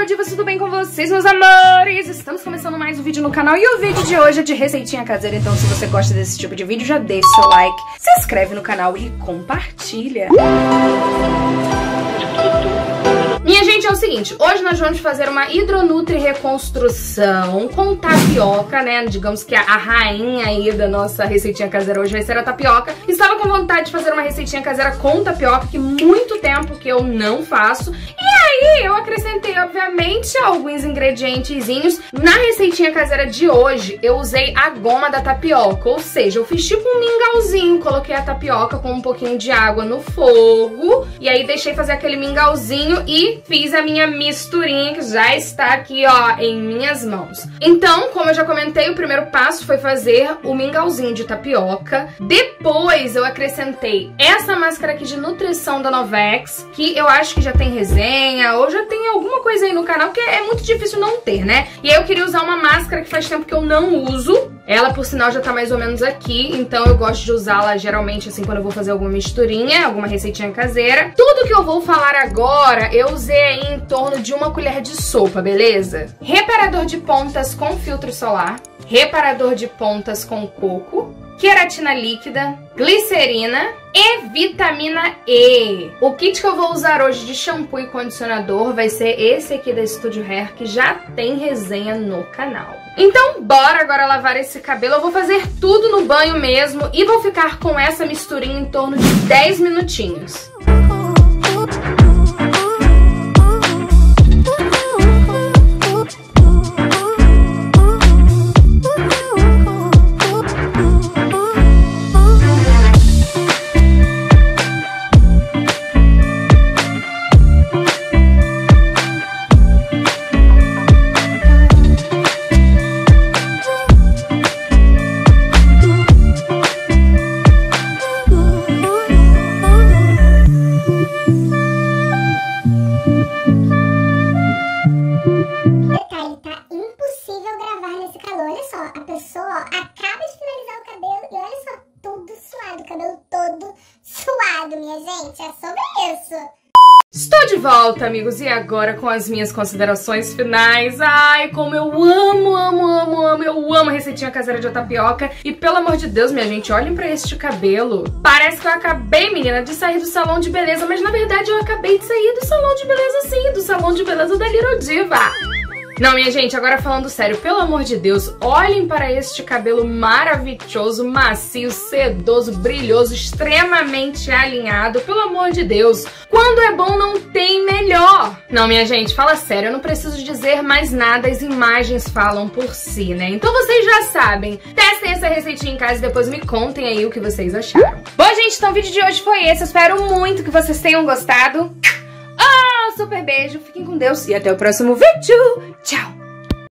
Divas, tudo bem com vocês, meus amores? Estamos começando mais um vídeo no canal e o vídeo de hoje é de receitinha caseira, então se você gosta desse tipo de vídeo, já deixa o seu like, se inscreve no canal e compartilha. Minha gente, é o seguinte, hoje nós vamos fazer uma hidronutri reconstrução com tapioca, né? Digamos que a rainha aí da nossa receitinha caseira hoje vai ser a tapioca. Estava com vontade de fazer uma receitinha caseira com tapioca, que muito tempo que eu não faço. E aí eu acrescentei, obviamente, alguns ingredientezinhos. Na receitinha caseira de hoje, eu usei a goma da tapioca, ou seja, eu fiz tipo um mingauzinho, coloquei a tapioca com um pouquinho de água no fogo, e aí deixei fazer aquele mingauzinho e fiz a minha misturinha que já está aqui, ó, em minhas mãos. Então, como eu já comentei, o primeiro passo foi fazer o mingauzinho de tapioca. Depois eu acrescentei essa máscara aqui de nutrição da Novex, que eu acho que já tem resenha, ou já tem alguma coisa aí no canal, que é muito difícil não ter, né? E aí eu queria usar uma máscara que faz tempo que eu não uso. Ela, por sinal, já tá mais ou menos aqui, então eu gosto de usá-la geralmente assim quando eu vou fazer alguma misturinha, alguma receitinha caseira. Tudo que eu vou falar agora, eu usei aí em torno de 1 colher de sopa, beleza? Reparador de pontas com filtro solar, reparador de pontas com coco, queratina líquida, glicerina e vitamina E. O kit que eu vou usar hoje de shampoo e condicionador vai ser esse aqui da Studio Hair, que já tem resenha no canal. Então bora agora lavar esse cabelo. Eu vou fazer tudo no banho mesmo e vou ficar com essa misturinha em torno de 10 minutinhos. Minha gente, é sobre isso. Estou de volta, amigos, e agora com as minhas considerações finais. Ai, como eu amo a receitinha caseira de tapioca. E pelo amor de Deus, minha gente, olhem pra este cabelo. Parece que eu acabei, menina, de sair do salão de beleza, mas na verdade eu acabei de sair do salão de beleza sim, do salão de beleza da Little Diva. Não, minha gente, agora falando sério, pelo amor de Deus, olhem para este cabelo maravilhoso, macio, sedoso, brilhoso, extremamente alinhado, pelo amor de Deus. Quando é bom, não tem melhor. Não, minha gente, fala sério, eu não preciso dizer mais nada, as imagens falam por si, né? Então vocês já sabem, testem essa receitinha em casa e depois me contem aí o que vocês acharam. Bom, gente, então o vídeo de hoje foi esse, eu espero muito que vocês tenham gostado. Super beijo, fiquem com Deus e até o próximo vídeo. Tchau!